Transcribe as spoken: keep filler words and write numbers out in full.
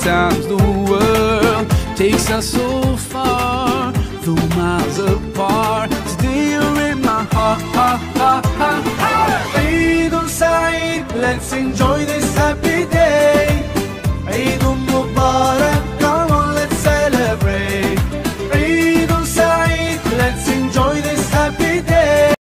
Sometimes the world takes us so far, though miles apart. Today you're in my heart, heart, heart, heart, heart. Eid al Saeed, let's enjoy the